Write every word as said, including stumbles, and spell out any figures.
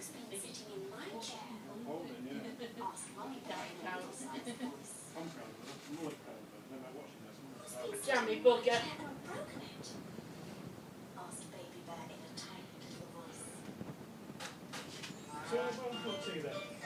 Brooke's been sitting in my chair. Holding, yeah. Ask Mummy Bear in a nice voice. I'm proud of it. I'm always proud of it. No matter what she does. Who's been Jammy sitting in my bugger. chair and broken it? Asked Baby Bear in a tiny little voice. So, well, what tea then?